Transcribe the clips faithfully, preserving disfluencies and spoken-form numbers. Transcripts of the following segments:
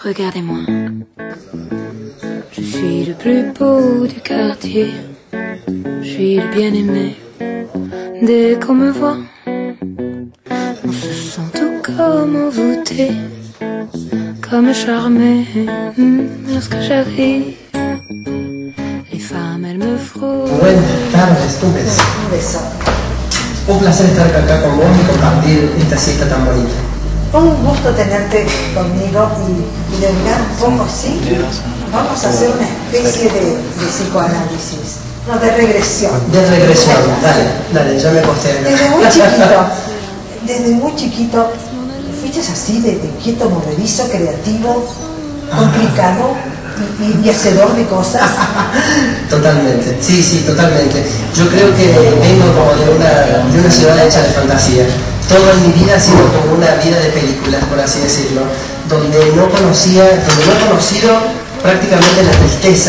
Regardez-moi, je suis le plus beau du quartier, je suis le bien-aimé. Dès qu'on me voit, on se sent tout comme envoûté, comme charmé. Lorsque j'arrive, les femmes elles me frôlent. Buenas tardes, tu beso. Un beso. Un placer estar acá con vos y compartir esta siesta tan bonita. Un gusto tenerte conmigo y, y de mirar un poco, ¿sí? Vamos a hacer una especie de, de psicoanálisis, no, de regresión. De regresión, dale, dale, ya me acosté acá. Desde muy chiquito, desde muy chiquito, fuiste así, de, de inquieto, movedizo, creativo, complicado y, y, y hacedor de cosas. Totalmente, sí, sí, totalmente. Yo creo que vengo como de una, de una ciudad hecha de fantasía. Toda mi vida ha sido como una vida de películas, por así decirlo, donde no conocía, donde no he conocido prácticamente la tristeza.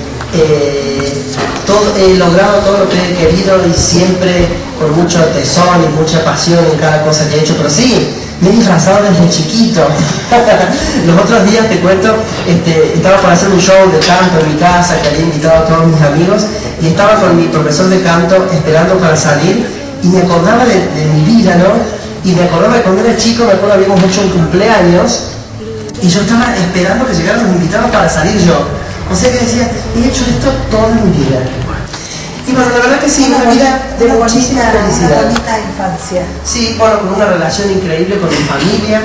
Eh, todo, he logrado todo lo que he querido y siempre con mucho tesón y mucha pasión en cada cosa que he hecho, pero sí, me he disfrazado desde chiquito. Los otros días, te cuento, este, estaba por hacer un show de canto en mi casa, que había invitado a todos mis amigos, y estaba con mi profesor de canto esperando para salir, y me acordaba de, de mi vida, ¿no? Y me acordaba de cuando era chico, me acuerdo habíamos hecho un cumpleaños, y yo estaba esperando que llegaran los invitados para salir yo. O sea que decía, he hecho esto toda mi vida. Y bueno, la verdad que sí, una vida de muchísima felicidad. Una bonita infancia. Sí, bueno, con una relación increíble con mi familia,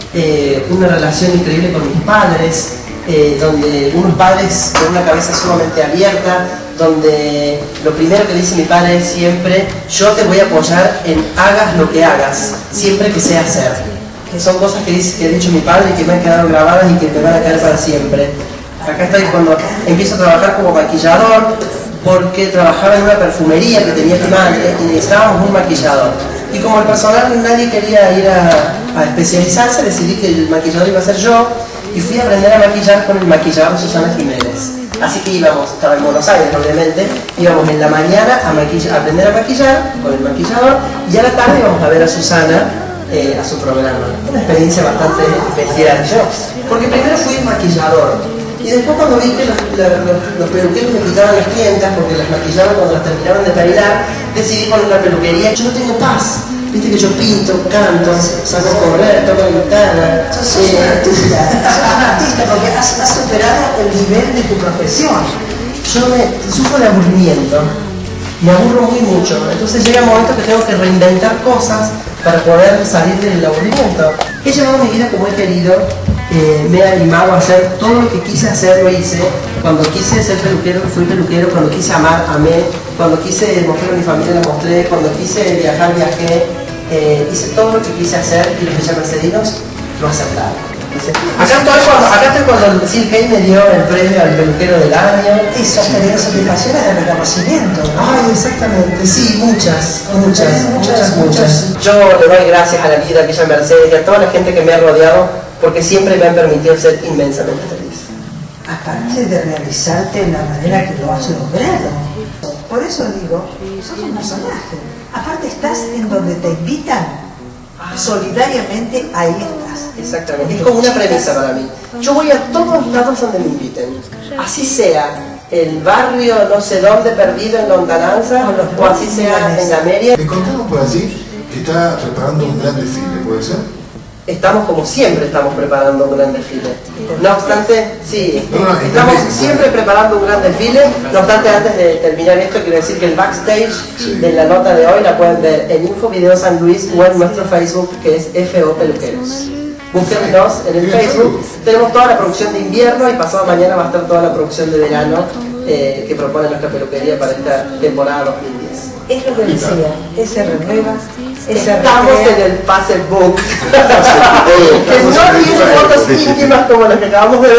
eh, una relación increíble con mis padres, eh, donde unos padres con una cabeza sumamente abierta, donde lo primero que dice mi padre es siempre, yo te voy a apoyar en hagas lo que hagas, siempre que sea hacer. Que son cosas que, dice, que ha dicho mi padre y que me han quedado grabadas y que me van a quedar para siempre. Acá estoy cuando empiezo a trabajar como maquillador, porque trabajaba en una perfumería que tenía mi madre y necesitábamos un maquillador. Y como el personal nadie quería ir a, a especializarse, decidí que el maquillador iba a ser yo y fui a aprender a maquillar con el maquillador Susana Jiménez. Así que íbamos, estaba en Buenos Aires obviamente, íbamos en la mañana a, maquilla, a aprender a maquillar con el maquillador y a la tarde íbamos a ver a Susana eh, a su programa. Una experiencia bastante especial yo, porque primero fui maquillador y después cuando vi que los, la, los, los peluqueros me quitaban las clientas porque las maquillaban cuando las terminaban de peinar, decidí poner una peluquería. Yo no tengo paz. Viste que yo pinto, canto, salgo a correr, toco la guitarra. Sos un artista, sos un artista porque has, has superado el nivel de tu profesión. Yo me sufro de aburrimiento, me aburro muy mucho, entonces llega un momento que tengo que reinventar cosas para poder salir del aburrimiento. He llevado mi vida como he querido, eh, me he animado a hacer todo lo que quise hacer, lo hice. Cuando quise ser peluquero, fui peluquero, cuando quise amar, amé, cuando quise mostrar a mi familia, la mostré, cuando quise viajar, viajé, eh, hice todo lo que quise hacer y los villamercedinos lo aceptaron. Acá estoy cuando, acá estoy cuando Sil Kay me dio el premio al peluquero del año. Eso, has tenido satisfacciones de reconocimiento, ¿no? Ay, exactamente, sí, muchas, muchas, muchas, muchas, muchas. Yo le doy gracias a la vida, a Villa Mercedes y a toda la gente que me ha rodeado porque siempre me han permitido ser inmensamente feliz. Aparte de realizarte en la manera que lo has logrado. Por eso digo, sos un personaje. Aparte estás en donde te invitan, solidariamente ahí estás. Exactamente, es como una premisa para mí. Yo voy a todos lados donde me inviten, así sea el barrio no sé dónde perdido en lontananza o así sea en la Meria. Me contaron por allí que está preparando un gran desfile, ¿puede ser? Estamos como siempre estamos preparando un gran desfile. No obstante, sí, No, no, estamos bien, siempre preparando un gran desfile. No obstante, antes de terminar esto, quiero decir que el backstage Sí. de la nota de hoy la pueden ver en Infovideo San Luis o en nuestro Facebook, que es F O Peluqueros. Búsquennos en el Facebook. Tenemos toda la producción de invierno y pasado mañana va a estar toda la producción de verano eh, que propone nuestra peluquería para esta temporada dos mil diez. Es lo que decía, ese renueva, ese Estamos recrea. en el Facebook, que no tiene fotos íntimas como las que acabamos de ver,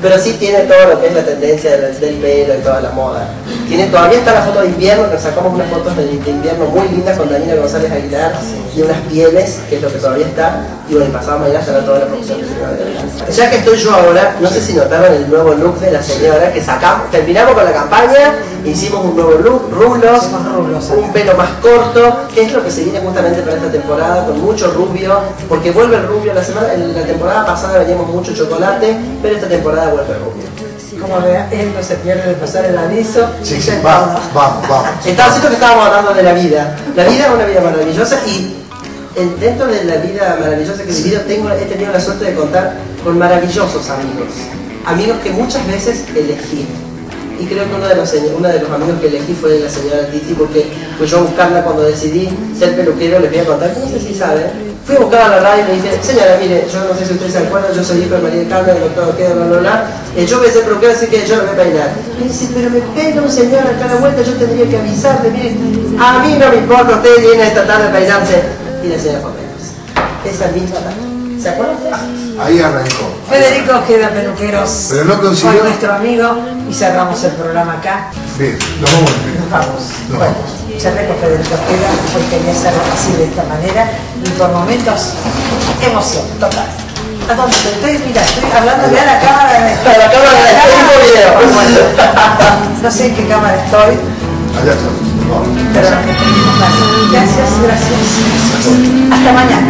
pero sí tiene todo lo que es la tendencia del, del pelo y toda la moda. Tiene, todavía está la foto de invierno, que sacamos unas fotos de, de invierno muy lindas con Daniela González Aguilar y unas pieles, que es lo que todavía está, y bueno, y pasado mañana estará toda la producción que se va a ver. Ya que estoy yo ahora, no sé si notaron el nuevo look de la señora, que sacamos, terminamos con la campaña, hicimos un nuevo look, rulos, un pelo más corto, que es lo que se viene justamente para esta temporada, con mucho rubio, porque vuelve el rubio. La semana, en la temporada pasada veníamos mucho chocolate, pero esta temporada vuelve el rubio. Como vea, él no se pierde de pasar el aviso. Sí, sí, vamos, vamos, vamos. Estaba cierto que estábamos hablando de la vida. La vida es una vida maravillosa y en, dentro de la vida maravillosa que he vivido tengo, he tenido la suerte de contar con maravillosos amigos. Amigos que muchas veces elegí. Y creo que uno de los, uno de los amigos que elegí fue la señora Titi, porque pues yo a buscarla cuando decidí ser peluquero, les voy a contar, que no sé si saben. Fui a buscar a la radio y le dije, señora, mire, yo no sé si ustedes se acuerdan, yo soy hijo de María del Carmen, el doctor Queda, bla, bla, bla. Eh, yo voy a ser peluquero, así que yo lo voy a peinar. Y dice, pero me peina un señor acá a la vuelta, yo tendría que avisarle, mire, a mí no me importa, usted viene esta tarde a peinarse. Y la señora fue a peinarse. Esa misma tarde. ¿Se acuerdan ustedes? Ahí arrancó. Federico Ojeda, peluqueros, Pero no consiguió. con nuestro amigo, y cerramos el programa acá. Bien, nos vamos bien. Nos vamos. Nos Bueno, vamos. charlé con Federico Ojeda, porque quería hacerlo así de esta manera, y por momentos, emoción total. ¿A dónde estoy? Mira, estoy hablando ya a la cámara de... A la cámara de este video. Bueno, no sé en qué cámara estoy, Allá está. Vamos. pero gracias, gracias. Hasta mañana.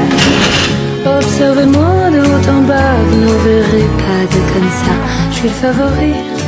Observez-moi de haut en bas, vous ne verrez pas de comme ça. Je suis le favori.